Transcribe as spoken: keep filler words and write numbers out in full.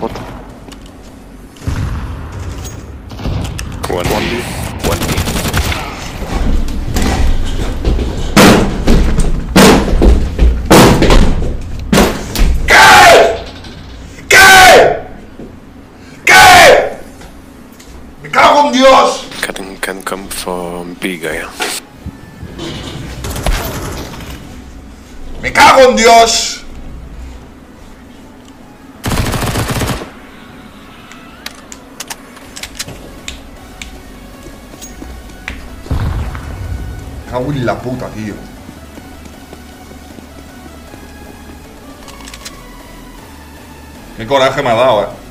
bot. One, one, one. ¿Qué? ¿Qué? ¿Qué? ¡Me cago en Dios! Can, can come from B guy. ¡Me cago en Dios! Me cago en la puta, tío. Qué coraje me ha dado, eh.